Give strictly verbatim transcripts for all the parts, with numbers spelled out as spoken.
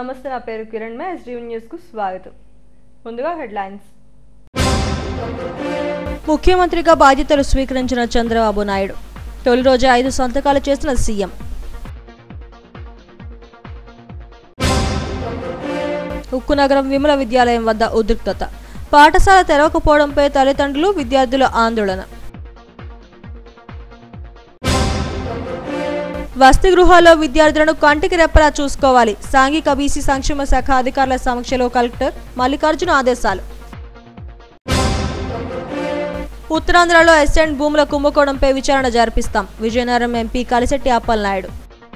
నమస్తే, నా పేరు కిరణ్. మే ఎస్డీవీ న్యూస్ కు స్వాగతం. ముందుగా హెడ్లైన్స్. ముఖ్యమంత్రిగా బాధ్యతలు స్వీకరించిన చంద్రబాబు నాయుడు తొలి రోజే ఐదు సంతకాలు చేసిన సీఎం. ఉక్కు నగరం విమల విద్యాలయం వద్ద ఉద్రిక్తత. పాఠశాల తెరవకపోవడంపై తల్లిదండ్రులు విద్యార్థుల ఆందోళన. వసతి గృహాల్లో విద్యార్థులను కంటికి రెప్పలా చూసుకోవాలి. సాంఘిక బీసీ సంక్షేమ శాఖ అధికారుల సమక్షంలో కలెక్టర్ మల్లికార్జున ఆదేశాలు. ఉత్తరాంధ్రలో ఎస్ఎండ్ భూముల కుంభకోణంపై విచారణ జరిపిస్తాం. విజయనగరం ఎంపీ కలిశెట్టి అప్పలనాయుడు.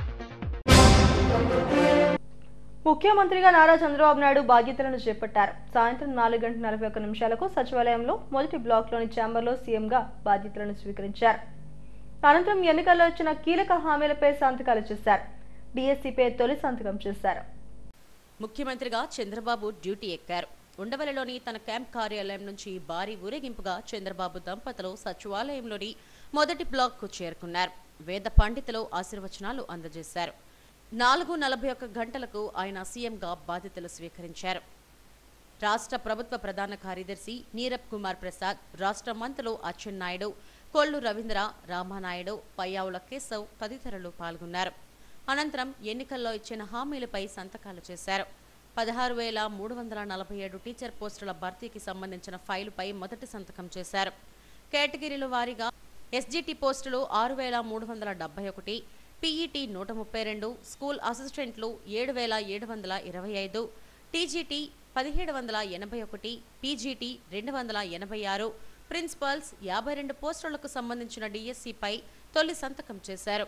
ముఖ్యమంత్రిగా నారా చంద్రబాబు నాయుడు బాధ్యతలను చేపట్టారు. సాయంత్రం నాలుగు గంటల నలభై ఒక్క నిమిషాలకు సచివాలయంలో మొదటి బ్లాక్లోని ఛాంబర్లో సీఎంగా బాధ్యతలను స్వీకరించారు. అనంతరం ఎన్నికల్లో వచ్చిన కీలక హామీలపై సంతకాలు చేశారు. డిఎస్సీపై తొలి సంతకం చేశారు. ముఖ్యమంత్రిగా చంద్రబాబు డ్యూటీ ఎక్కారు. ఉండవల్లిలోని తన క్యాంప్ కార్యాలయం నుంచి భారీ ఊరేగింపుగా చంద్రబాబు దంపతులు సచివాలయంలోని మొదటి బ్లాక్కు చేరుకున్నారు. వేద పండితులు ఆశీర్వచనాలు అందజేశారు. నాలుగు నలభై ఒక్క గంటలకు ఆయన సీఎంగా బాధ్యతలు స్వీకరించారు. రాష్ట్ర ప్రభుత్వ ప్రధాన కార్యదర్శి నీరబ్ కుమార్ ప్రసాద్, రాష్ట్ర మంత్రులు అచ్చెన్నాయుడు, కొల్లు రవీంద్ర, రామానాయుడు, పయ్యావుల కేశవ్ తదితరులు పాల్గొన్నారు. అనంతరం ఎన్నికల్లో ఇచ్చిన హామీలపై సంతకాలు చేశారు. పదహారు వేల మూడు వందల నలభై ఏడు టీచర్ పోస్టుల భర్తీకి సంబంధించిన ఫైలుపై మొదటి సంతకం చేశారు. కేటగిరీల వారీగా ఎస్జీటీ పోస్టులు ఆరు వేల మూడు వందల డెబ్బై ఒకటి, పీఈటీ నూట ముప్పై రెండు, స్కూల్ అసిస్టెంట్లు ఏడు వేల ఏడు వందల ఇరవై ఐదు, టీజీటీ పదిహేడు వందల ఎనభై ఒకటి, పీజీటీ రెండు వందల ఎనభై ఆరు, ప్రిన్సిపల్స్ యాభై రెండు పోస్టులకు సంబంధించిన డిఎస్సీపై తొలి సంతకం చేశారు.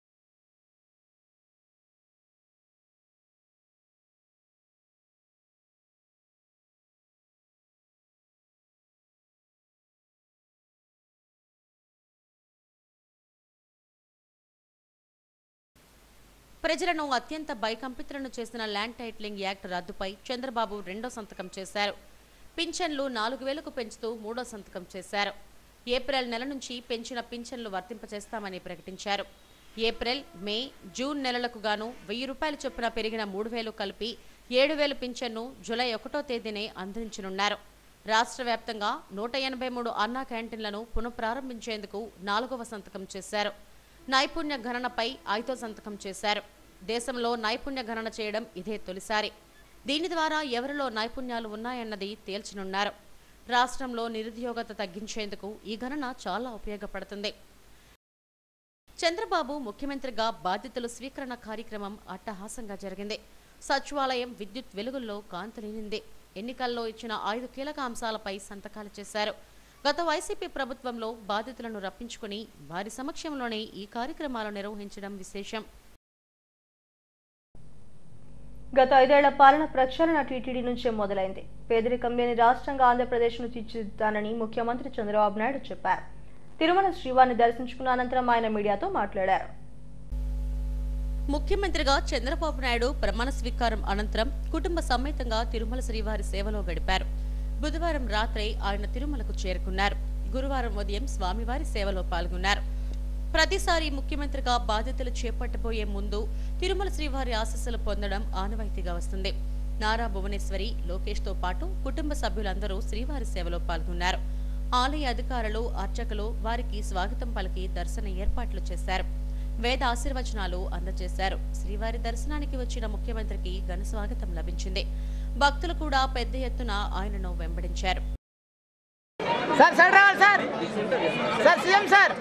ప్రజలను అత్యంత భయకంపితులను చేసిన ల్యాండ్ టైటిలింగ్ యాక్ట్ రద్దుపై చంద్రబాబు రెండో సంతకం చేశారు. పింఛన్లు నాలుగు వేలకు పెంచుతూ మూడో సంతకం చేశారు. ఏప్రిల్ నెల నుంచి పెంచిన పింఛన్లు వర్తింపచేస్తామని ప్రకటించారు. ఏప్రిల్, మే, జూన్ నెలలకు గాను వెయ్యి రూపాయల చొప్పున పెరిగిన మూడు వేలు కలిపి ఏడు వేలు పింఛన్ను జూలై ఒకటో తేదీనే అందించనున్నారు. రాష్ట్ర వ్యాప్తంగా నూట ఎనభై మూడు అన్నా క్యాంటీన్లను పునఃప్రారంభించేందుకు నాలుగవ సంతకం చేశారు. నైపుణ్య గణనపై ఐదో సంతకం చేశారు. దేశంలో నైపుణ్య గణన చేయడం ఇదే తొలిసారి. దీని ద్వారా ఎవరిలో నైపుణ్యాలు ఉన్నాయన్నది తేల్చనున్నారు. రాష్ట్రంలో నిరుద్యోగత తగ్గించేందుకు ఈ గణన చాలా ఉపయోగపడుతుంది. చంద్రబాబు ముఖ్యమంత్రిగా బాధ్యతలు స్వీకరణ కార్యక్రమం అట్టహాసంగా జరిగింది. సచివాలయం విద్యుత్ వెలుగుల్లో కాంతులీనింది. ఎన్నికల్లో ఇచ్చిన ఐదు కీలక అంశాలపై సంతకాలు చేశారు. గత వైసీపీ ప్రభుత్వంలో బాధితులను రప్పించుకుని వారి సమక్షంలోనే ఈ కార్యక్రమాలు నిర్వహించడం విశేషం. గత ఐదేళ్ల పాలన ప్రక్షాళన టీటీడీ నుంచే మొదలైంది. పేదరికం లేని రాష్ట్రంగా ఆంధ్రప్రదేశ్ను తీర్చిదిద్దానని ముఖ్యమంత్రి చంద్రబాబు నాయుడు చెప్పారు. తిరుమల శ్రీవారిని దర్శించుకున్న అనంతరం ఆయన మీడియాతో మాట్లాడారు. ముఖ్యమంత్రిగా చంద్రబాబు నాయుడు ప్రమాణ స్వీకారం అనంతరం కుటుంబ సమేతంగా తిరుమల శ్రీవారి సేవలో గడిపారు. బుధవారం రాత్రి ఆయన తిరుమలకు చేరుకున్నారు. గురువారం ఉదయం స్వామివారి సేవలో పాల్గొన్నారు. ప్రతిసారి ముఖ్యమంత్రిగా బాధ్యతలు చేపట్టబోయే ముందు తిరుమల శ్రీవారి ఆశీస్సులు పొందడం ఆనవాయితీగా వస్తుంది. నారా భువనేశ్వరి, లోకేష్ తో పాటు కుటుంబ సభ్యులందరూ శ్రీవారి సేవలో పాల్గొన్నారు. ఆలయ అధికారులు, అర్చకులు వారికి స్వాగతం పలికి దర్శన ఏర్పాట్లు చేశారు. వేద ఆశీర్వచనాలు అందజేశారు. శ్రీవారి దర్శనానికి వచ్చిన ముఖ్యమంత్రికి ఘన స్వాగతం లభించింది. భక్తులు కూడా పెద్ద ఎత్తున ఆయనను వెంబడించారు. సార్ సార్ రావాలి సార్ సార్ సీఎం సార్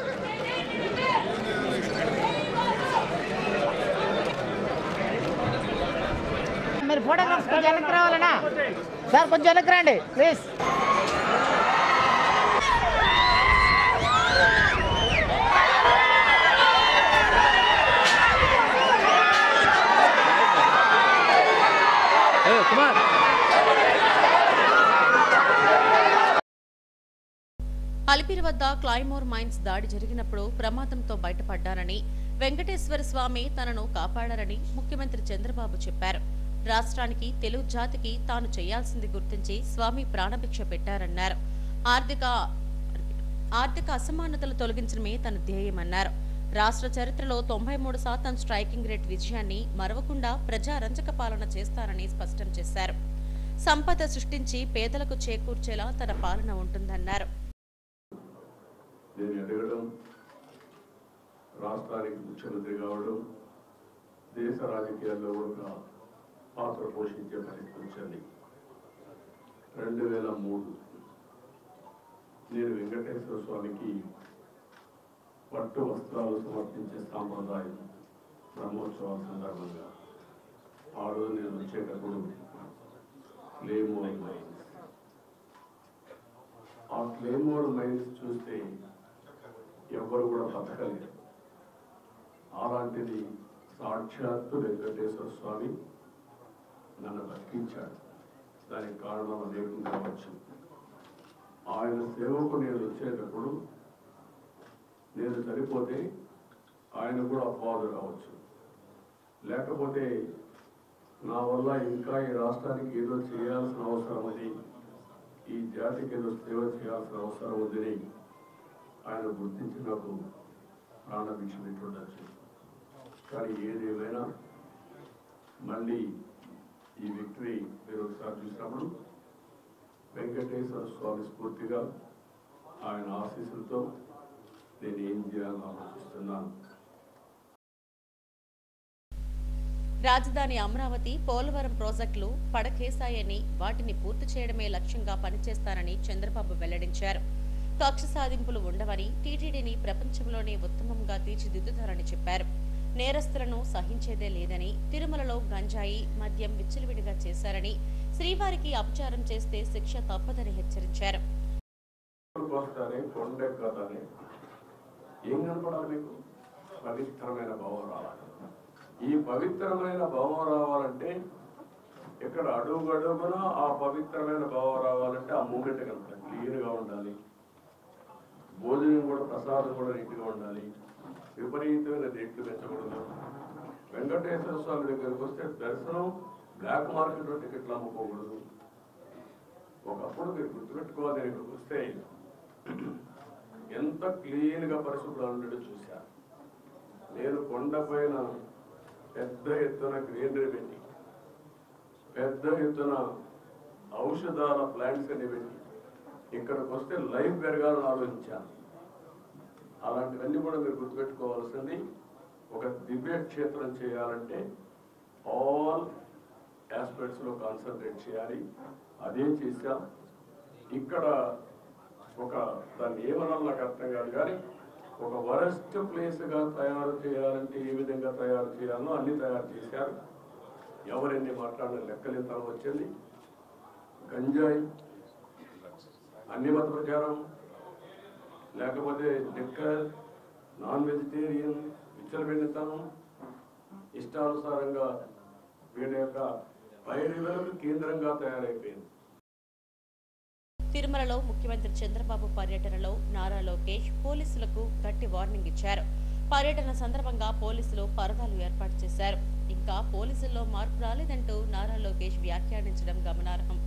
మీరు ఫోటోగ్రాఫ్స్ కొంచెం వెనక్కి రావాలనా సార్, కొంచెం వెనక్కి రండి ప్లీజ్. అలిపిరి వద్ద క్లైమోర్ మైన్స్ దాడి జరిగినప్పుడు ప్రమాదంతో బయటపడ్డానని, వెంకటేశ్వర స్వామి తనను కాపాడారని ముఖ్యమంత్రి చంద్రబాబు చెప్పారు. రాష్ట్రానికి, తెలుగు జాతికి తాను చేయాల్సింది గుర్తించి స్వామి ప్రాణభిక్ష పెట్టారన్నారు. ఆర్థిక ఆర్థిక అసమానతలు తొలగించడమే తన ధ్యేయమన్నారు. రాష్ట్ర చరిత్రలో తొంభై మూడు శాతం స్ట్రైకింగ్ రేట్ విజయాన్ని మరవకుండా ప్రజారంజక పాలన చేస్తారని స్పష్టం చేశారు. సంపద సృష్టించి పేదలకు చేకూర్చేలా తన పాలన ఉంటుందన్నారు. నేను ఎదగడం, రాష్ట్రానికి ముఖ్యమంత్రి కావడం, దేశ రాజకీయాల్లో కూడా పాత్ర పోషించే పరిస్థితి వచ్చింది. రెండు వేల మూడు నేను వెంకటేశ్వర స్వామికి పట్టు వస్త్రాలు సమర్పించే సాంప్రదాయం బ్రహ్మోత్సవాల సందర్భంగా ఆ రోజు నేను వచ్చేటప్పుడు క్లేమోర్ మైన్స్ ఆ క్లేమోర్ మైన్స్ చూస్తే ఎవరు కూడా బతకలేదు. అలాంటిది సాక్షాత్తు వెంకటేశ్వర స్వామి నన్ను బతికించాడు. దానికి కారణం అనేకం కావచ్చు. ఆయన సేవకు నేను వచ్చేటప్పుడు నేను చనిపోతే ఆయన కూడా అపవాదు రావచ్చు, లేకపోతే నా వల్ల ఇంకా ఈ రాష్ట్రానికి ఏదో చేయాల్సిన అవసరం ఉంది, ఈ జాతికి ఏదో సేవ చేయాల్సిన అవసరం ఉందని ఆయన గుర్తించి నాకు ప్రాణభిక్ష పెట్టుండొచ్చు. కానీ ఏదేమైనా మళ్ళీ ఈ విక్టరీ మీరు ఒకసారి చూసినప్పుడు వెంకటేశ్వర స్వామి స్ఫూర్తిగా ఆయన ఆశీస్సులతో నేను ఏం చేయాలని ఆలోచిస్తున్నాను. రాజధాని అమరావతి, పోలవరం ప్రాజెక్టులు పడకేశాయని వాటిని పూర్తి చేయడమే లక్ష్యంగా పనిచేస్తారని చంద్రబాబు వెల్లడించారు. కక్ష సాధింపులు ఉండవని, టీటీడీని ప్రపంచంలోనే ఉత్తమంగా తీర్చిదిద్దుతారని చెప్పారు. నేరస్తులను సహించేదే లేదని, తిరుమలలో గంజాయి, మద్యం విచ్చలవిడిగా చేశారని, శ్రీవారికి అపచారం చేస్తే శిక్ష తప్పదని హెచ్చరించారు. ఏం కనపడాలి మీకు? పవిత్రమైన భావం రావాలి. ఈ పవిత్రమైన భావం రావాలంటే ఇక్కడ అడుగు అడుగున ఆ పవిత్రమైన భావం రావాలంటే ఆ మూమెంట్ కనపడాలి, క్లియర్గా ఉండాలి. భోజనం కూడా, ప్రసాదం కూడా నీట్గా ఉండాలి. విపరీతమైన రేట్లు పెంచకూడదు. వెంకటేశ్వర స్వామి దగ్గరికి వస్తే దర్శనం బ్లాక్ మార్కెట్లో టికెట్లు అమ్ముకోకూడదు. ఒకప్పుడు మీరు గుర్తుపెట్టుకోవాలి, ఇక్కడికి వస్తే ఎంత క్లీన్గా పరిశుభ్రంగా ఉండేది చూశాను. నేను కొండపైన పెద్ద ఎత్తున గ్రీనరీ పెట్టి, పెద్ద ఎత్తున ఔషధాల ప్లాంట్స్ అని పెట్టి ఇక్కడికి వస్తే లైఫ్ పెరగాలని ఆలోచించాను. అలాంటివన్నీ కూడా మీరు గుర్తుపెట్టుకోవాల్సింది. ఒక దివ్య క్షేత్రం చేయాలంటే ఆల్ ఆస్పెక్ట్స్లో కాన్సన్ట్రేట్ చేయాలి. అదే చేశాం. ఇక్కడ ఒక దాన్ని ఏమన్నా నాకు అర్థం కాదు, కానీ ఒక వరస్ట్ ప్లేస్గా తయారు చేయాలంటే ఏ విధంగా తయారు చేయాలో అన్నీ తయారు చేశారు. ఎవరెన్ని మాట్లాడిన లెక్కలింతనం వచ్చింది. గంజాయి, అన్ని మత ప్రచారం, లేకపోతే లిక్కర్, నాన్ వెజిటేరియన్, విచ్చలవిడితనం, ఇష్టానుసారంగా వీళ్ళ యొక్క పైరులకు కేంద్రంగా తయారైపోయింది. తిరుమలలో ముఖ్యమంత్రి చంద్రబాబు పర్యటనలో నారా లోకేష్ పోలీసులకు గట్టి వార్నింగ్ ఇచ్చారు. పర్యటన సందర్భంగా పోలీసులు పరదాలు ఏర్పాటు చేశారు. ఇంకా పోలీసుల్లో మార్పు రాలేదంటూ నారా లోకేష్ వ్యాఖ్యానించడం గమనార్హం.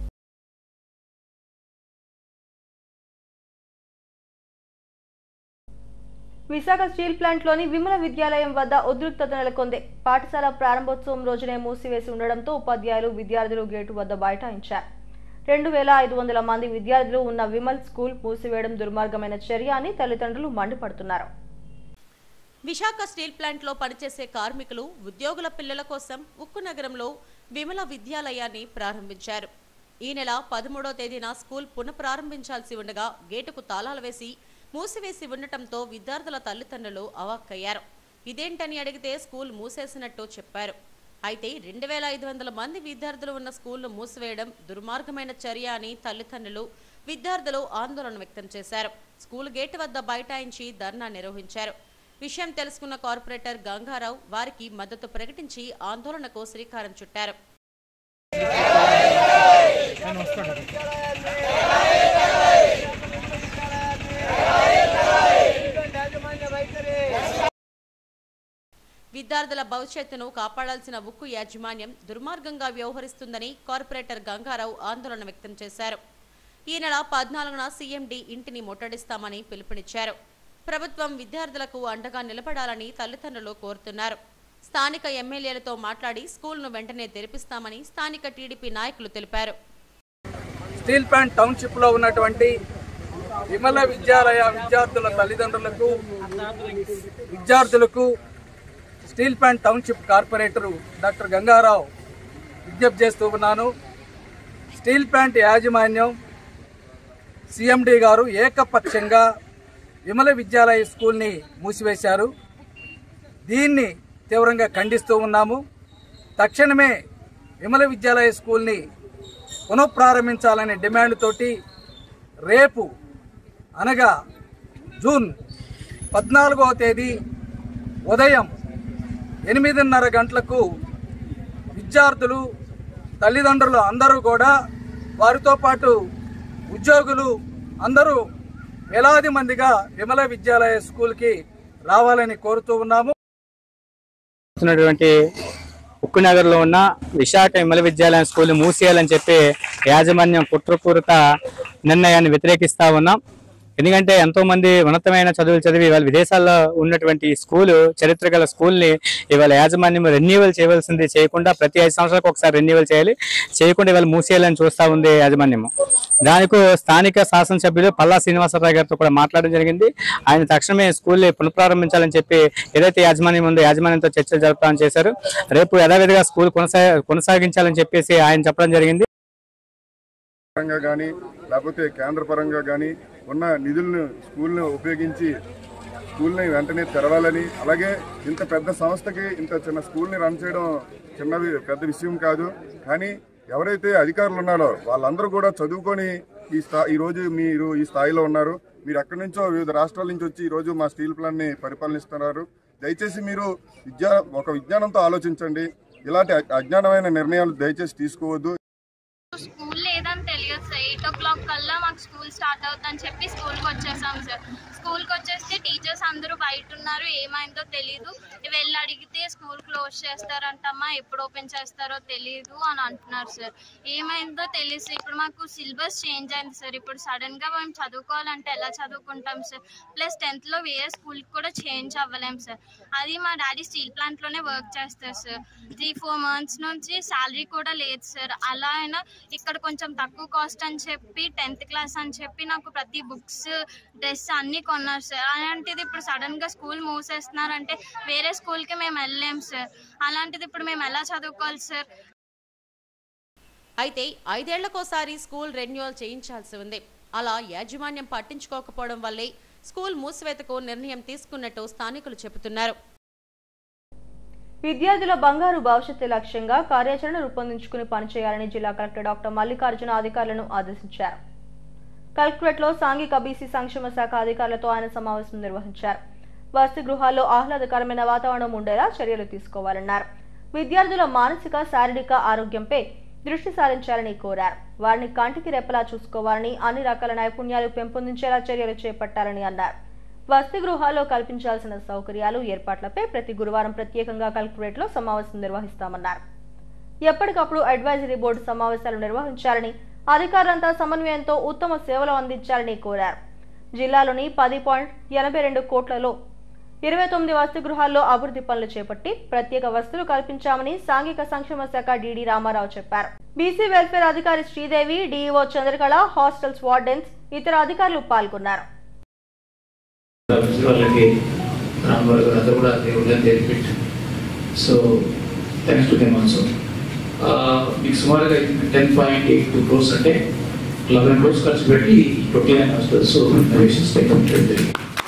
విశాఖ స్టీల్ ప్లాంట్లోని విమల విద్యాలయం వద్ద ఉద్రిక్తత నెలకొంది. పాఠశాల ప్రారంభోత్సవం రోజునే మూసివేసి ఉండడంతో ఉపాధ్యాయులు, విద్యార్థులు గేటు వద్ద బైఠాయించారు. రెండు వేల ఐదు వందల మంది విద్యార్థులు ఉన్న విమల్ స్కూల్ మూసివేయడం దుర్మార్గమైన చర్య అని తల్లిదండ్రులు మండిపడుతున్నారు. విశాఖ స్టీల్ ప్లాంట్లో పనిచేసే కార్మికులు, ఉద్యోగుల పిల్లల కోసం ఉక్కు నగరంలో విమల విద్యాలయాన్ని ప్రారంభించారు. ఈ నెల పదమూడవ తేదీన స్కూల్ పునఃప్రారంభించాల్సి ఉండగా గేటుకు తాళాలు వేసి మూసివేసి ఉండటంతో విద్యార్థుల తల్లిదండ్రులు అవాక్కయ్యారు. ఇదేంటని అడిగితే స్కూల్ మూసేసినట్టు చెప్పారు. అయితే రెండు వేల ఐదు వందల మంది విద్యార్థులు ఉన్న స్కూల్ను మూసివేయడం దుర్మార్గమైన చర్య అని తల్లిదండ్రులు, విద్యార్థులు ఆందోళన వ్యక్తం చేశారు. స్కూల్ గేటు వద్ద బైఠాయించి ధర్నా నిర్వహించారు. విషయం తెలుసుకున్న కార్పొరేటర్ గంగారావు వారికి మద్దతు ప్రకటించి ఆందోళనకు శ్రీకారం చుట్టారు. విద్యార్థుల భవిష్యత్తును కాపాడాల్సిన ఉక్కు యాజమాన్యం దుర్మార్గంగా వ్యవహరిస్తుందని కార్పొరేటర్ గంగారావు ఆందోళన వ్యక్తం చేశారు. ఈ నెల పద్నాలుగున సీఎండీ ఇంటిని ముట్టడిస్తామని పిలుపునిచ్చారు. ప్రభుత్వం విద్యార్థులకు అండగా నిలబడాలని తల్లిదండ్రులు కోరుతున్నారు. స్థానిక ఎమ్మెల్యేలతో మాట్లాడి స్కూల్ను వెంటనే తెరిపిస్తామని స్థానిక టీడీపీ నాయకులు తెలిపారు. స్టీల్ ప్లాంట్ టౌన్షిప్ లో ఉన్నటువంటి విమల విద్యాలయ విద్యార్థుల తల్లిదండ్రులకు విద్యార్థులకు steel plant township corporator doctor Gangarao విజ్ఞప్తి చేస్తూ ఉన్నాను. స్టీల్ ప్లాంట్ యాజమాన్యం సిఎండి గారు ఏకపక్షంగా విమల విద్యాలయ స్కూల్ని మూసివేశారు. దీన్ని తీవ్రంగా ఖండిస్తూ ఉన్నాము. తక్షణమే విమల విద్యాలయ స్కూల్ని పునఃప్రారంభించాలనే డిమాండ్ తోటి రేపు అనగా జూన్ పద్నాలుగవ తేదీ ఉదయం ఎనిమిదిన్నర గంటలకు విద్యార్థులు తల్లిదండ్రులు అందరూ కూడా వారితో పాటు ఉద్యోగులు అందరూ వేలాది మందిగా విమల విద్యాలయ స్కూల్కి రావాలని కోరుతూ ఉన్నాము. ఉక్కునగర్లో ఉన్న విశాఖ విమల విద్యాలయం స్కూల్ మూసేయాలని చెప్పి యాజమాన్యం కుట్రపూరిత నిర్ణయాన్ని వ్యతిరేకిస్తా ఉన్నాం. ఎందుకంటే ఎంతో మంది ఉన్నతమైన చదువులు చదివి ఇవాళ విదేశాల్లో ఉన్నటువంటి స్కూలు చరిత్ర గల స్కూల్ని ఇవాళ యాజమాన్యం రెన్యూవల్ చేయవలసింది చేయకుండా ప్రతి ఐదు సంవత్సరాలకు ఒకసారి రెన్యూవల్ చేయాలి చేయకుండా ఇవాళ మూసేయాలని చూస్తూ ఉంది యాజమాన్యము. దానికి స్థానిక శాసనసభ్యులు పల్లా శ్రీనివాసరావు గారితో కూడా మాట్లాడడం జరిగింది. ఆయన తక్షణమే స్కూల్ని పునఃప్రారంభించాలని చెప్పి ఏదైతే యాజమాన్యం ఉందో యాజమాన్యంతో చర్చలు జరుపుతామని చేశారు. రేపు యథావిధిగా స్కూల్ కొనసా కొనసాగించాలని చెప్పేసి ఆయన చెప్పడం జరిగింది. కానీ లేకపోతే కేంద్ర పరంగా కానీ ఉన్న నిధులను స్కూల్ని ఉపయోగించి స్కూల్ని వెంటనే తెరవాలని, అలాగే ఇంత పెద్ద సంస్థకి ఇంత చిన్న స్కూల్ని రన్ చేయడం చిన్నది పెద్ద విషయం కాదు. కానీ ఎవరైతే అధికారులు ఉన్నారో వాళ్ళందరూ కూడా చదువుకొని ఈ స్థా ఈరోజు మీరు ఈ స్థాయిలో ఉన్నారు. మీరు ఎక్కడి నుంచో వివిధ రాష్ట్రాల నుంచి వచ్చి ఈరోజు మా స్టీల్ ప్లాంట్ని పరిపాలనిస్తున్నారు. దయచేసి మీరు విద్యా ఒక విజ్ఞానంతో ఆలోచించండి. ఇలాంటి అజ్ఞానమైన నిర్ణయాలు దయచేసి తీసుకోవద్దు. స్కూల్ లేదని తెలియదు సార్. ఎయిట్ ఓ క్లాక్ కల్లా మాకు స్కూల్ స్టార్ట్ అవుతుందని చెప్పి స్కూల్కి వచ్చేసాం సార్. స్కూల్కి వచ్చేస్తే టీచర్స్ అందరూ బయట ఉన్నారు, ఏమైందో తెలీదు. వెళ్ళి అడిగితే స్కూల్ క్లోజ్ చేస్తారంటమ్మా, ఎప్పుడు ఓపెన్ చేస్తారో తెలియదు అని అంటున్నారు సార్. ఏమైందో తెలియదు. ఇప్పుడు మాకు సిలబస్ చేంజ్ అయింది సార్. ఇప్పుడు సడన్గా మేము చదువుకోవాలంటే ఎలా చదువుకుంటాం సార్? ప్లస్ టెన్త్లో వేరే స్కూల్కి కూడా చేంజ్ అవ్వలేం సార్. అది మా డాడీ స్టీల్ ప్లాంట్లోనే వర్క్ చేస్తారు సార్. త్రీ ఫోర్ మంత్స్ నుంచి శాలరీ కూడా లేదు సార్. అలా అయినా ఇక్కడ కొంచెం తక్కువ కాస్ట్ అని చెప్పి టెన్త్ క్లాస్ అని చెప్పి నాకు ప్రతి బుక్స్ డ్రెస్ అన్నీ కొన్నారు సార్. అలాంటిది ఇప్పుడు సడన్గా స్కూల్ మూసేస్తున్నారంటే వేరే స్కూల్కి మేము వెళ్ళలేం సార్. అలాంటిది ఇప్పుడు మేము ఎలా చదువుకోవాలి సార్? అయితే ఐదేళ్లకోసారి స్కూల్ రెన్యువల్ చేయించాల్సి ఉంది. అలా యాజమాన్యం పట్టించుకోకపోవడం వల్లే స్కూల్ మూసివేతకు నిర్ణయం తీసుకున్నట్టు స్థానికులు చెబుతున్నారు. విద్యార్థుల బంగారు భవిష్యత్తు లక్ష్యంగా కార్యాచరణ రూపొందించుకుని పనిచేయాలని జిల్లా కలెక్టర్ డాక్టర్ మల్లికార్జున అధికారులను ఆదేశించారు. కలెక్టరేట్లో సాంఘిక బీసీ సంక్షేమ శాఖ అధికారులతో ఆయన సమావేశం నిర్వహించారు. వసతి గృహాల్లో ఆహ్లాదకరమైన వాతావరణం ఉండేలా చర్యలు తీసుకోవాలన్నారు. విద్యార్థుల మానసిక శారీరక ఆరోగ్యంపై దృష్టి సారించాలని కోరారు. వారిని కంటికి రెప్పలా చూసుకోవాలని, అన్ని రకాల నైపుణ్యాలు పెంపొందించేలా చర్యలు చేపట్టాలని అన్నారు. వసతి గృహాల్లో కల్పించాల్సిన సౌకర్యాలు ఏర్పాట్లపై ప్రతి గురువారం ప్రత్యేకంగా కలెక్టరేట్లో సమావేశం నిర్వహిస్తామన్నారు. ఎప్పటికప్పుడు అడ్వైజరీ బోర్డు సమావేశాలు నిర్వహించాలని, అధికారులంతా సమన్వయంతో ఉత్తమ సేవలు అందించాలని కోరారు. జిల్లాలోని పది పాయింట్ ఎనభై రెండు కోట్లలో ఇరవై తొమ్మిది వసతి గృహాల్లో అభివృద్ధి పనులు చేపట్టి ప్రత్యేక వసతులు కల్పించామని సాంఘిక సంక్షేమ శాఖ డిడి రామారావు చెప్పారు. బీసీ వెల్ఫేర్ అధికారి Sridevi, DEO Chandrakala, hostels wardens, ఇతర అధికారులు పాల్గొన్నారు. So thanks to them also. మీకు సుమారుగా ten point eight two crores అంటే లెవెన్ క్రోర్స్ ఖర్చు పెట్టి ట్వంటీ నైన్ హాస్టల్స్ ఇన్నోవేషన్స్ జరిగింది.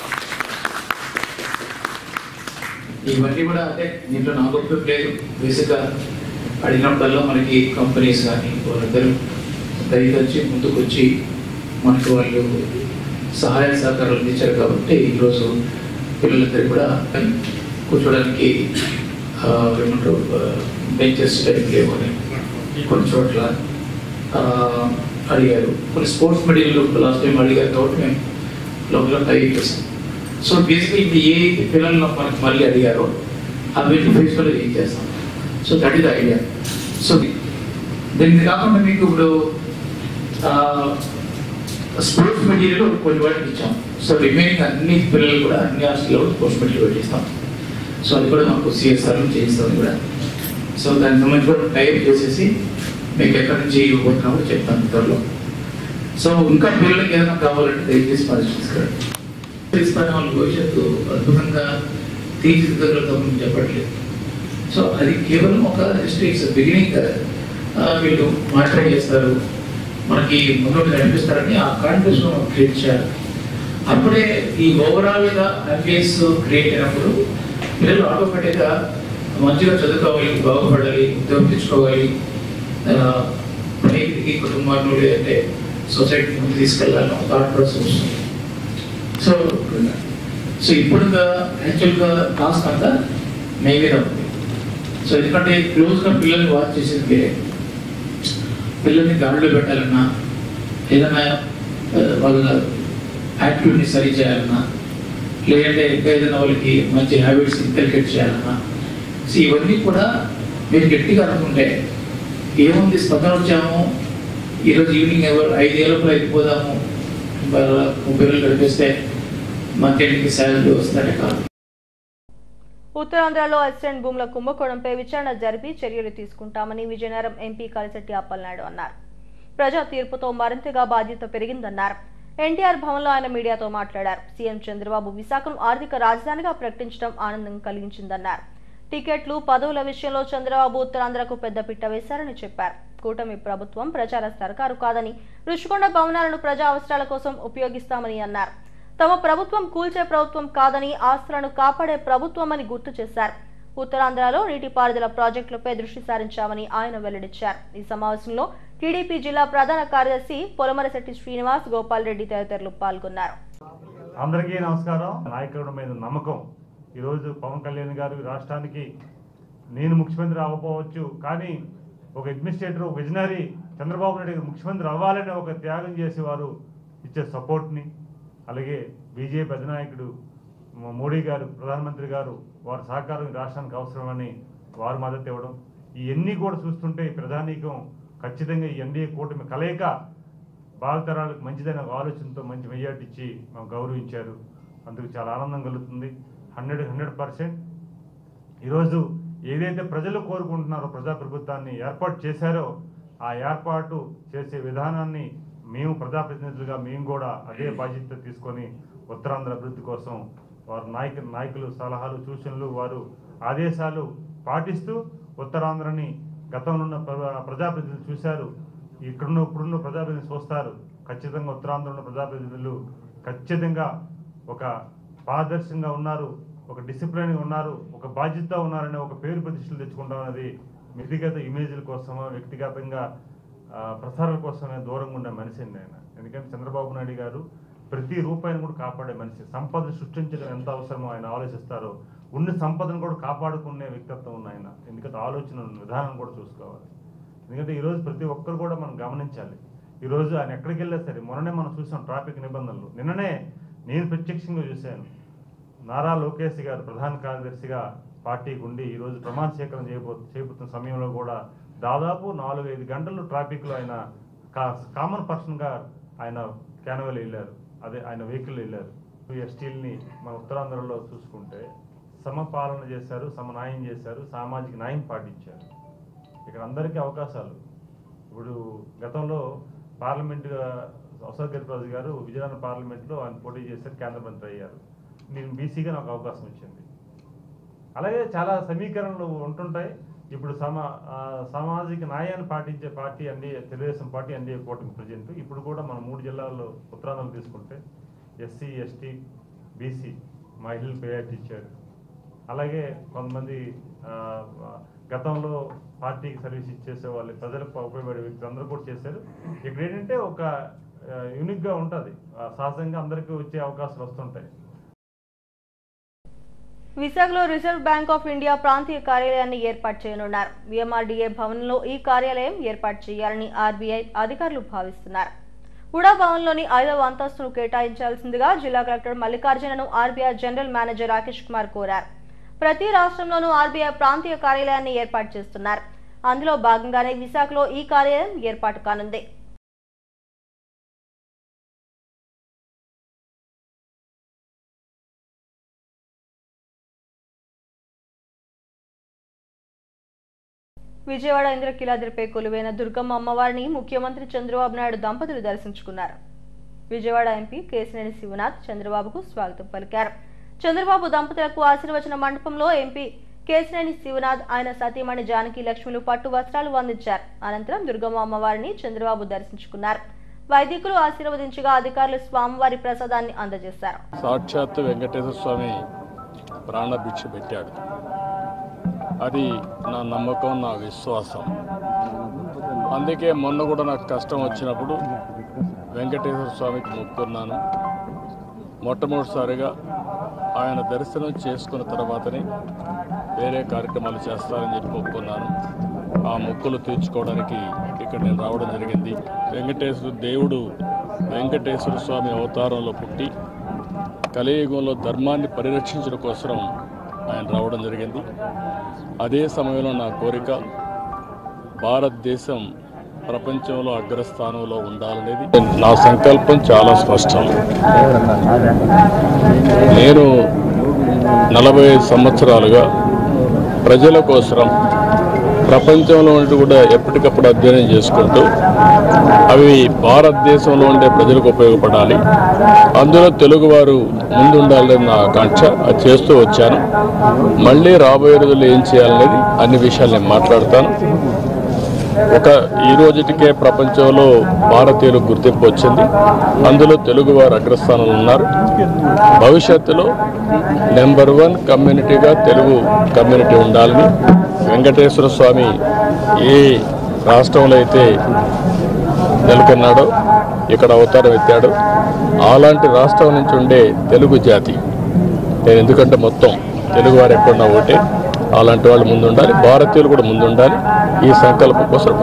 ఇవన్నీ కూడా అంటే దీంట్లో నాకు ఒప్పింపు లేదు. బేసిక్గా అడిగినప్పుడల్లా మనకి కంపెనీస్ కానీ వాళ్ళందరూ దయచి ముందుకు వచ్చి మనకి వాళ్ళు సహాయ సహకారాలు అందించారు కాబట్టి ఈరోజు పిల్లలందరూ కూడా కూర్చోడానికి ఏమంటారు బెంచెస్ టైప్ లేవని కొన్ని చోట్ల అడిగారు. కొన్ని స్పోర్ట్స్ మెటీరియల్ లాస్ట్ టైం అడిగారు కాబట్టి మేము లోపల తయారు చేస్తాం. సో బేసిక్గా ఇప్పుడు ఏ పిల్లల్లో మనకు మళ్ళీ అడిగారో అవి ఫేస్లో ఏం చేస్తాం. So that is the idea. So దీనికి కాకుండా మీకు ఇప్పుడు స్పోర్ట్స్ మెటీరియల్ కొన్ని వాటికి ఇచ్చాం. సో రిమైనింగ్ అన్ని పిల్లలు కూడా అన్ని హాస్టల్లో స్పోర్ట్స్ మెటీరియల్ పెట్టిస్తాం. సో అది కూడా మాకు సిఎస్ఆర్ చేయిస్తాం కూడా. సో దానికి సంబంధించి కూడా టైప్ చేసేసి మీకు ఎక్కడి నుంచి ఇవ్వబోతున్నామో చెప్తాను త్వరలో. సో ఇంకా పిల్లలకి ఏదైనా కావాలంటే దయచేసి పరిశీలిస్తాడు. తీసుకునే వాళ్ళ భవిష్యత్తు అద్భుతంగా తీర్చిదిద్దగలుగుతామని చెప్పట్లేదు. సో అది కేవలం ఒక జస్ట్ ఇట్స్ బిగినింగ్. వీళ్ళు మాట్లాడి చేస్తారు, మనకి ముందు నడిపిస్తారని ఆ కాన్ఫిడెన్స్ మనం క్రియేట్ చేయాలి. అప్పుడే ఈ ఓవరాల్గా అంబియన్స్ క్రియేట్ అయినప్పుడు పిల్లలు ఆటోమేటిక్గా మంచిగా చదువుకోవాలి, బాగుపడాలి, ఉద్యోగం తెచ్చుకోవాలి, పైకి కుటుంబాన్ని లేదంటే సొసైటీ ముందు తీసుకెళ్ళాలని థాట్ ప్రాసెస్ వస్తుంది. సో సో ఇప్పుడు యాక్చువల్గా టాస్క్ అంతా మేవీగా ఉంది. సో ఎందుకంటే క్లోజ్గా పిల్లల్ని వాచ్ చేసేది వేరే. పిల్లల్ని గాడిలో పెట్టాలన్నా, ఏదైనా వాళ్ళ యాక్టివిటీని సరి చేయాలన్నా, లేదంటే ఇంకా ఏదైనా వాళ్ళకి మంచి హ్యాబిట్స్ ఇన్కల్కేట్ చేయాలన్నా, సో ఇవన్నీ కూడా మీరు గట్టిగా అనుకుంటే ఏముంది స్పందన వచ్చాము ఈరోజు ఈవినింగ్ ఎవరు ఐదేళ్ళప్పుడు అయిపోదాము ముప్పై వేలు గడిపిస్తే మంత్రికి శాలరీ వస్తుందంటే కాదు. ఉత్తరాంధ్రలో అసిస్టెంట్ భూముల కుంభకోణంపై విచారణ జరిపి చర్యలు తీసుకుంటామని విజయనగరం ఎంపీ కలిశెట్టి అప్పలనాయుడు అన్నారు. ప్రజా తీర్పుతో మరింతగా బాధ్యత పెరిగిందన్నారు. ఎన్టీఆర్ భవన్లో ఆయన మీడియాతో మాట్లాడారు. సీఎం చంద్రబాబు విశాఖను ఆర్థిక రాజధానిగా ప్రకటించడం ఆనందం కలిగించిందన్నారు. టికెట్లు, పదవుల విషయంలో చంద్రబాబు ఉత్తరాంధ్రకు పెద్దపీట వేశారని చెప్పారు. కూటమి ప్రభుత్వం ప్రచార సర్కారు కాదని, రుషికొండ భవనాలను ప్రజా అవసరాల కోసం ఉపయోగిస్తామని అన్నారు. తమ ప్రభుత్వం కూల్చే ప్రభుత్వం కాదని, ఆస్తులను కాపాడే ప్రభుత్వమని గుర్తు చేశారు. ఉత్తరాంధ్రలో నీటిపారుదల ప్రాజెక్టులపై దృష్టి సారించామని ఆయన వెల్లడించారు. ఈ సమావేశంలో టీడీపీ జిల్లా ప్రధాన కార్యదర్శి పొలమరశెట్టి శ్రీనివాస్, గోపాల్ రెడ్డి తదితరులు పాల్గొన్నారు. అందరికీ నమస్కారం. నాయకుడి మీద నమ్మకం. ఈరోజు పవన్ కళ్యాణ్ గారు రాష్ట్రానికి నేను ముఖ్యమంత్రి అవ్వకపోవచ్చు, కానీ ఒక అడ్మినిస్ట్రేటర్, ఒక విజనరీ చంద్రబాబు నాయుడు గారు ముఖ్యమంత్రి అవ్వాలని ఒక త్యాగం చేసేవారు ఇచ్చే సపోర్ట్ని, అలాగే బీజేపీ అధినాయకుడు మోడీ గారు, ప్రధానమంత్రి గారు వారి సహకారం రాష్ట్రానికి అవసరమని వారు మద్దతు ఇవ్వడం, ఇవన్నీ కూడా చూస్తుంటే ప్రధానికం ఖచ్చితంగా ఈ ఎన్డీఏ కూటమి కలయిక భావితరాలకు మంచిదైన ఆలోచనతో మంచి మెజార్టీ ఇచ్చి మనం గౌరవించారు. అందుకు చాలా ఆనందం కలుగుతుంది. హండ్రెడ్ హండ్రెడ్ పర్సెంట్ ఈరోజు ఏదైతే ప్రజలు కోరుకుంటున్నారో ప్రజాప్రభుత్వాన్ని ఏర్పాటు చేశారో ఆ ఏర్పాటు చేసే విధానాన్ని మేము ప్రజాప్రతినిధులుగా మేము కూడా అదే బాధ్యత తీసుకొని ఉత్తరాంధ్ర అభివృద్ధి కోసం వారు నాయకు నాయకులు సలహాలు, సూచనలు, వారు ఆదేశాలు పాటిస్తూ ఉత్తరాంధ్రని గతంలో ఉన్న ప్రజాప్రతినిధులు చూశారు, ఇక్కడున్న ఇప్పుడున్న ప్రజాప్రతినిధులు చూస్తారు. ఖచ్చితంగా ఉత్తరాంధ్ర ఉన్న ప్రజాప్రతినిధులు ఖచ్చితంగా ఒక పారదర్శకంగా ఉన్నారు, ఒక డిసిప్లిన్గా ఉన్నారు, ఒక బాధ్యత ఉన్నారనే ఒక పేరు ప్రతిష్టలు తెచ్చుకుంటాం అనేది వ్యక్తిగత ఇమేజ్ల కోసమో వ్యక్తిగతంగా ప్రసారాల కోసమే దూరంగా ఉండే మనిషి అండి ఆయన. ఎందుకంటే చంద్రబాబు నాయుడు గారు ప్రతి రూపాయిని కూడా కాపాడే మనిషి. సంపద సృష్టించడం ఎంత అవసరమో ఆయన ఆలోచిస్తారో, ఉన్న సంపదను కూడా కాపాడుకునే వ్యక్తిత్వం ఉన్న ఆయన. ఎందుకంటే ఆలోచన విధానం కూడా చూసుకోవాలి. ఎందుకంటే ఈరోజు ప్రతి ఒక్కరు కూడా మనం గమనించాలి. ఈరోజు ఆయన ఎక్కడికి వెళ్ళా సరే, మొన్ననే మనం చూసాం ట్రాఫిక్ నిబంధనలు. నిన్ననే నేను ప్రత్యక్షంగా చూశాను. నారా లోకేష్ గారు ప్రధాన కార్యదర్శిగా పార్టీకి ఉండి ఈరోజు ప్రమాణ స్వీకారం చేయబో చేయబోతున్న సమయంలో కూడా దాదాపు నాలుగు ఐదు గంటలు ట్రాఫిక్లో ఆయన కా కామన్ పర్సన్గా ఆయన క్యాన్వల్ వెళ్ళారు, అదే ఆయన వెహికల్ వెళ్ళారు. ఎస్టీల్ని మన ఉత్తరాంధ్రలో చూసుకుంటే సమపాలన చేశారు, సమన్యాయం చేశారు, సామాజిక న్యాయం పాటించారు. ఇక్కడ అందరికీ అవకాశాలు. ఇప్పుడు గతంలో పార్లమెంటుగా అశోక్ గారు విజయనగరం పార్లమెంట్లో ఆయన పోటీ చేశారు, కేంద్ర మంత్రి అయ్యారు. నేను బీసీగా నాకు అవకాశం వచ్చింది. అలాగే చాలా సమీకరణలు ఉంటుంటాయి. ఇప్పుడు సమా సామాజిక న్యాయాన్ని పాటించే party NDA Telugu Desam party, NDA కూటమి ప్రజెంట్. ఇప్పుడు కూడా మన మూడు జిల్లాల్లో ఉత్తరాంధ్రలు తీసుకుంటే ఎస్సీ, ఎస్టీ, బీసీ మహిళలు ప్రయారిటీ ఇచ్చారు. అలాగే కొంతమంది గతంలో పార్టీకి సర్వీస్ ఇచ్చేసే వాళ్ళు, ప్రజలకు ఉపయోగపడే వ్యక్తులు అందరూ కూడా చేశారు. ఇక్కడ ఏంటంటే ఒక యూనిక్గా ఉంటుంది, సహజంగా అందరికీ వచ్చే అవకాశాలు వస్తుంటాయి. విశాఖలో రిజర్వ్ బ్యాంక్ ఆఫ్ ఇండియా ప్రాంతీయ కార్యాలయాన్ని ఏర్పాటు చేయనున్నారు. విఎంఆర్డీఏ భవన్లో ఈ కార్యాలయం ఏర్పాటు చేయాలని ఆర్బీఐ అధికారులు భావిస్తున్నారు. ఉడా భవన్లోని ఐదవ అంతస్తును కేటాయించాల్సిందిగా జిల్లా కలెక్టర్ మల్లికార్జునను RBI general manager Rakesh Kumar కోరారు. ప్రతి రాష్ట్రంలోనూ ఆర్బీఐ ప్రాంతీయ కార్యాలయాన్ని ఏర్పాటు చేస్తున్నారు. అందులో భాగంగానే విశాఖలో ఈ కార్యాలయం ఏర్పాటు కానుంది. విజయవాడ ఇంద్రకీలాద్రిపై కొలువైన దుర్గమ్మ అమ్మవారిని ముఖ్యమంత్రి చంద్రబాబు నాయుడు దంపతులు దర్శించుకున్నారు. విజయవాడ ఎంపీ కేశినేని శివనాథ్ చంద్రబాబుకు స్వాగతం పలికారు. చంద్రబాబు దంపతులకు ఆశీర్వచన మండపంలో ఎంపీ కేశినేని శివనాథ్ ఆయన సతీమణి జానకి లక్ష్ములు పట్టు వస్త్రాలు అందించారు. అనంతరం దుర్గమ్మ అమ్మవారిని చంద్రబాబు దర్శించుకున్నారు. వైదికులు ఆశీర్వదించగా అధికారులు స్వామివారి ప్రసాదాన్ని అందజేశారు. సాక్షాత్ వెంకటేశ్వర స్వామి ప్రాణభిక్ష పెట్టాడు. అది నా నమ్మకం, నా విశ్వాసం. అందుకే మొన్న కూడా నాకు కష్టం వచ్చినప్పుడు వెంకటేశ్వర స్వామికి మొక్కున్నాను. మొట్టమొదటిసారిగా ఆయన దర్శనం చేసుకున్న తర్వాతనే వేరే కార్యక్రమాలు చేస్తారని చెప్పి మొక్కున్నాను. ఆ మొక్కులు తీర్చుకోవడానికి ఇక్కడ నేను రావడం జరిగింది. వెంకటేశ్వర దేవుడు వెంకటేశ్వర స్వామి అవతారంలో పుట్టి కలియుగంలో ధర్మాన్ని పరిరక్షించడం కోసం ఆయన రావడం జరిగింది. అదే సమయంలో నా కోరిక భారతదేశం ప్రపంచంలో అగ్రస్థానంలో ఉండాలనేది నా సంకల్పం. చాలా స్పష్టం. నేను నలభై ఐదు సంవత్సరాలుగా ప్రజల కోసం ప్రపంచంలో ఉండి కూడా ఎప్పటికప్పుడు అధ్యయనం చేసుకుంటూ అవి భారతదేశంలో ఉండే ప్రజలకు ఉపయోగపడాలి, అందులో తెలుగువారు ముందుండాలని నా ఆకాంక్ష. అది చేస్తూ వచ్చాను. మళ్ళీ రాబోయే రోజుల్లో ఏం చేయాలనేది అన్ని విషయాలు నేను మాట్లాడతాను. ఒక ఈ రోజుటికే ప్రపంచంలో భారతీయులకు గుర్తింపు వచ్చింది. అందులో తెలుగువారు అగ్రస్థానంలో ఉన్నారు. భవిష్యత్తులో నెంబర్ వన్ కమ్యూనిటీగా తెలుగు కమ్యూనిటీ ఉండాలని వెంకటేశ్వర స్వామి ఏ రాష్ట్రంలో అయితే నెలకొన్నాడో ఇక్కడ అవతారం ఎత్తాడు. అలాంటి రాష్ట్రం నుంచి ఉండే తెలుగు జాతి నేను ఎందుకంటే మొత్తం తెలుగువారు ఎక్కడున్నా ఒకటే, అలాంటి వాళ్ళు ముందుండాలి, భారతీయులు కూడా ముందుండాలి. ఈ సంకల్పం కోసం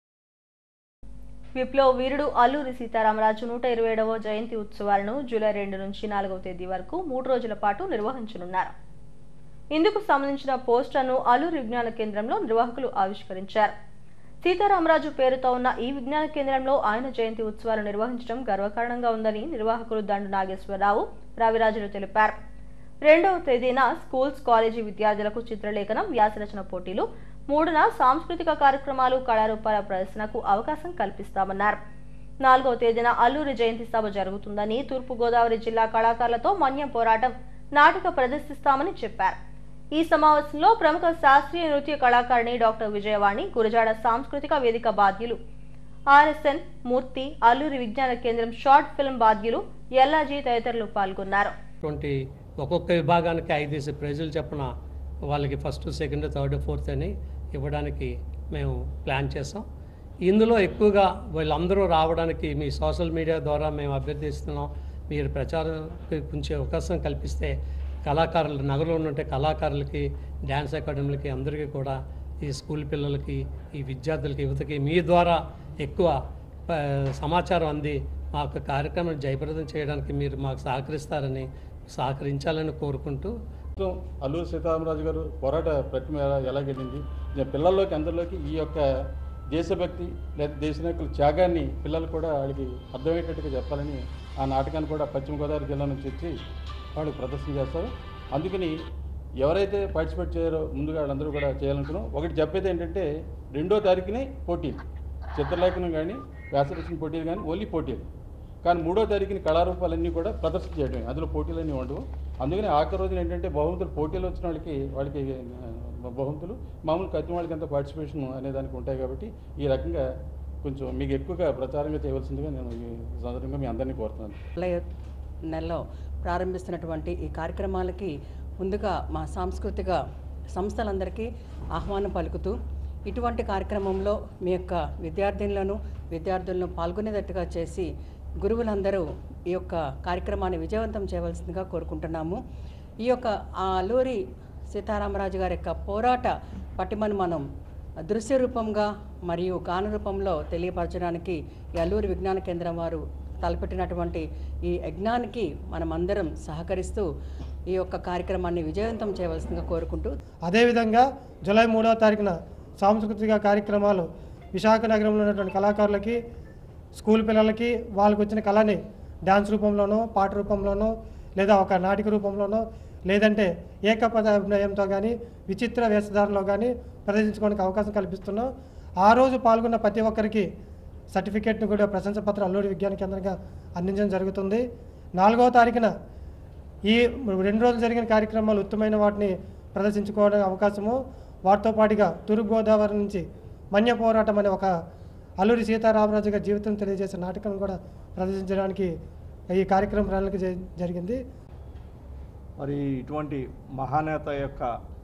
విప్లవ వీరుడు అల్లూరి సీతారామరాజు నూట ఇరవై ఏడవ జయంతి ఉత్సవాలను జూలై రెండు నుంచి నాలుగవ తేదీ వరకు మూడు రోజుల పాటు నిర్వహించనున్నారు. ఇందుకు సంబంధించిన పోస్టర్ను అల్లూరి విజ్ఞాన కేంద్రంలో నిర్వాహకులు ఆవిష్కరించారు. సీతారామరాజు పేరుతో ఉన్న ఈ విజ్ఞాన కేంద్రంలో ఆయన జయంతి ఉత్సవాలు నిర్వహించడం గర్వకారణంగా ఉందని నిర్వాహకులు దండు నాగేశ్వరరావు, రవిరాజులు తెలిపారు. రెండవ తేదీన స్కూల్స్, కాలేజీ విద్యార్థులకు చిత్రలేఖనం, వ్యాసరచన పోటీలు, మూడున సాంస్కృతిక కార్యక్రమాలు, కళారూపాల ప్రదర్శనకు అవకాశం కల్పిస్తామన్నారు. నాలుగవ తేదీన అల్లూరి జయంతి సభ జరుగుతుందని, తూర్పుగోదావరి జిల్లా కళాకారులతో మన్యం పోరాటం నాటక ప్రదర్శిస్తామని చెప్పారు. ఈ సమావేశంలో ప్రముఖ శాస్త్రీయ నృత్య కళాకారిణి డాక్టర్ విజయవాణి, గురజాడ సాంస్కృతిక వేదిక బాధ్యులు ఆర్ఎస్ఎన్ మూర్తి, అల్లూరి విజ్ఞాన కేంద్రం షార్ట్ ఫిల్మ్ బాధ్యులు ఎల్లాజీ తదితరులు పాల్గొన్నారు. ఒక్కొక్క విభాగానికి ఐదేసి ప్రైజులు చెప్పిన వాళ్ళకి ఫస్ట్, సెకండ్, థర్డ్, ఫోర్త్ అని ఇవ్వడానికి మేము ప్లాన్ చేసాం. ఇందులో ఎక్కువగా వీళ్ళందరూ రావడానికి మీ సోషల్ మీడియా ద్వారా మేము అభ్యర్థిస్తున్నాం. మీరు ప్రచారం కొంచెం అవకాశం కల్పిస్తే కళాకారులు, నగరంలో ఉంటే కళాకారులకి, డ్యాన్స్ అకాడమీలకి, అందరికీ కూడా ఈ స్కూల్ పిల్లలకి, ఈ విద్యార్థులకి, యువతకి మీ ద్వారా ఎక్కువ సమాచారం అంది మా యొక్క కార్యక్రమం జయప్రదం చేయడానికి మీరు మాకు సహకరిస్తారని, సహకరించాలని కోరుకుంటూ అల్లూరి సీతారామరాజు గారు పోరాట ప్రతిమ ఎలా గెలింది, పిల్లల్లోకి అందరిలోకి ఈ యొక్క దేశభక్తి లేదా దేశ నాయకుల త్యాగాన్ని పిల్లలు కూడా వాళ్ళకి అర్థమయ్యేటట్టుగా చెప్పాలని ఆ నాటకాన్ని కూడా పశ్చిమ గోదావరి జిల్లా నుంచి వచ్చి వాళ్ళు ప్రదర్శన చేస్తారు. అందుకని ఎవరైతే పార్టిసిపేట్ చేయారో ముందుగా వాళ్ళందరూ కూడా చేయాలనుకున్నాం. ఒకటి చెప్పేది ఏంటంటే రెండో తారీఖునే పోటీలు, చిత్రలేఖనం కానీ వ్యాసరచన పోటీలు కానీ ఓన్లీ పోటీలు. కానీ మూడో తారీఖుని కళారూపాలన్నీ కూడా ప్రదర్శన చేయడమే, అందులో పోటీలన్నీ ఉండవు. అందుకని ఆఖరి రోజున ఏంటంటే బహుమతులు, పోటీలు వచ్చిన వాళ్ళకి వాళ్ళకి బహుమతులు, మామూలు కత్తి వాళ్ళకి అంత పార్టిసిపేషన్ అనే దానికి ఉంటాయి. కాబట్టి ఈ రకంగా కొంచెం మీకు ఎక్కువగా ప్రచారంగా చేయవలసిందిగా నేను ఈ సందర్భంగా మీ అందరినీ కోరుతున్నాను. నెలలో ప్రారంభిస్తున్నటువంటి ఈ కార్యక్రమాలకి ముందుగా మా సాంస్కృతిక సంస్థలందరికీ ఆహ్వానం పలుకుతూ, ఇటువంటి కార్యక్రమంలో మీ యొక్క విద్యార్థినులను విద్యార్థులను పాల్గొనేటట్టుగా చేసి గురువులందరూ ఈ యొక్క కార్యక్రమాన్ని విజయవంతం చేయవలసిందిగా కోరుకుంటున్నాము. ఈ యొక్క అల్లూరి సీతారామరాజు గారి యొక్క పోరాట పటిమను మనం దృశ్య రూపంగా మరియు గాన రూపంలో తెలియపరచడానికి ఈ అల్లూరి విజ్ఞాన కేంద్రం వారు తలపెట్టినటువంటి ఈ యజ్ఞానికి మనమందరం సహకరిస్తూ ఈ యొక్క కార్యక్రమాన్ని విజయవంతం చేయవలసిందిగా కోరుకుంటూ, అదేవిధంగా జూలై మూడవ తారీఖున సాంస్కృతిక కార్యక్రమాలు విశాఖ నగరంలో ఉన్నటువంటి కళాకారులకి, స్కూల్ పిల్లలకి వాళ్ళకి వచ్చిన కళని డ్యాన్స్ రూపంలోనో, పాట రూపంలోనో, లేదా ఒక నాటిక రూపంలోనో, లేదంటే ఏకపద అభినయంతో కానీ, విచిత్ర వేషధారణలో కానీ ప్రదర్శించుకోవడానికి అవకాశం కల్పిస్తున్నాం. ఆ రోజు పాల్గొన్న ప్రతి ఒక్కరికి సర్టిఫికేట్ను కూడా ప్రశంస పత్రం అల్లూరి విజ్ఞాన కేంద్రంగా అందించడం జరుగుతుంది. నాలుగవ తారీఖున ఈ రెండు రోజులు జరిగిన కార్యక్రమాలు ఉత్తమైన వాటిని ప్రదర్శించుకోవడానికి అవకాశము, వాటితో పాటుగా తూర్పుగోదావరి నుంచి మన్య పోరాటం అనే ఒక అల్లూరి సీతారామరాజు గారి జీవితం తెలియజేసే నాటకం కూడా ప్రదర్శించడానికి ఈ కార్యక్రమం ప్రణాళిక జరిగింది. మరి ఇటువంటి మహానేత యొక్క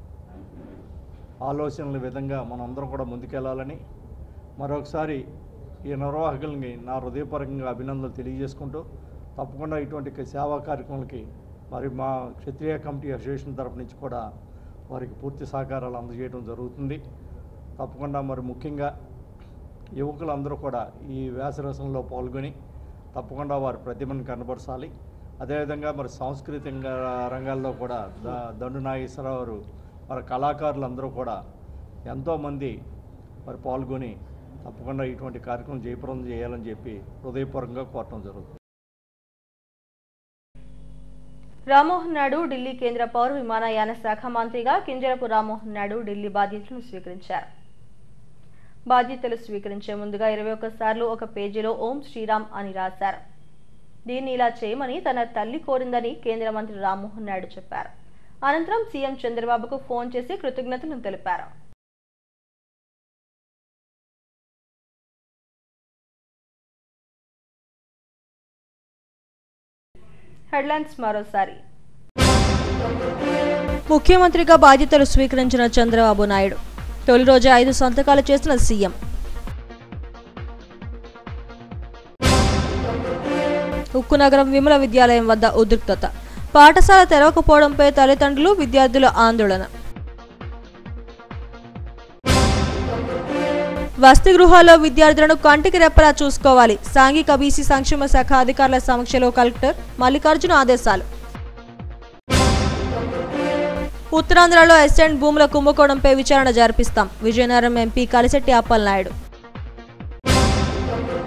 ఆలోచనల విధంగా మనందరం కూడా ముందుకెళ్లాలని మరొకసారి ఈ నిర్వాహకులకి నా హృదయపూర్వకంగా అభినందనలు తెలియజేసుకుంటూ, తప్పకుండా ఇటువంటి సేవా కార్యక్రమాలకి మరి మా క్షత్రియ కమిటీ అసోసియేషన్ తరపు నుంచి కూడా వారికి పూర్తి సహకారాలు అందజేయడం జరుగుతుంది. తప్పకుండా మరి ముఖ్యంగా యువకులందరూ కూడా ఈ వ్యాసరసంలో పాల్గొని తప్పకుండా వారి ప్రతిభను కనబరచాలి. అదేవిధంగా మరి సాంస్కృతిక రంగాల్లో కూడా ద దండు నాగేశ్వరరావు మరి కళాకారులందరూ కూడా ఎంతోమంది మరి పాల్గొని తప్పకుండా ఇటువంటి కార్యక్రమం జయప్రదం చేయాలని చెప్పి హృదయపూర్వకంగా కోరటం జరుగుతుంది. రామ్మోహన్ నాయుడు ఢిల్లీ కేంద్ర పౌర విమానయాన శాఖ మంత్రిగా కింజరపు రామ్మోహన్ నాయుడు ఢిల్లీ బాధ్యతలను స్వీకరించారు. బాధ్యతలు స్వీకరించే ముందుగా ఇరవై ఒక్క సార్లు ఒక పేజీలో ఓం శ్రీరామ్ అని రాశారు. దీన్ని ఇలా చేయమని తన తల్లి కోరిందని కేంద్ర మంత్రి రామ్మోహన్ నాయుడు చెప్పారు. అనంతరం సీఎం చంద్రబాబుకు ఫోన్ చేసి కృతజ్ఞతలు తెలిపారు. హెడ్లైన్స్ మరోసారి. ముఖ్యమంత్రిగా బాధ్యతలు స్వీకరించిన చంద్రబాబు నాయుడు తొలి రోజే ఐదు సంతకాలు చేసిన సీఎం. ఉక్కు నగరం విమల విద్యాలయం వద్ద ఉద్రిక్తత, పాఠశాల తెరవకపోవడంపై తల్లిదండ్రులు విద్యార్థుల ఆందోళన. వసతి గృహాల్లో విద్యార్థులను కంటికి రెప్పలా చూసుకోవాలి, సాంఘిక బీసీ సంక్షేమ శాఖ అధికారుల సమక్షంలో కలెక్టర్ మల్లికార్జున ఆదేశాలు. ఉత్తరాంధ్రలో ఎస్టెంట్ భూముల కుంభకోణంపై విచారణ జరిపిస్తాం, విజయనగరం ఎంపీ కలిశెట్టి అప్పలనాయుడు.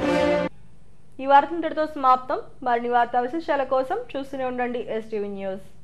ఈ వార్త ఇంతటితో సమాప్తం. మరిన్ని వార్తా విశేషాల కోసం చూస్తూనే ఉండండి ఎస్టీవీ న్యూస్.